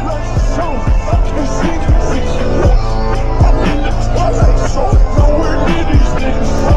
light zone. I can't see the situation. I'm in the twilight zone. Nowhere near these niggas.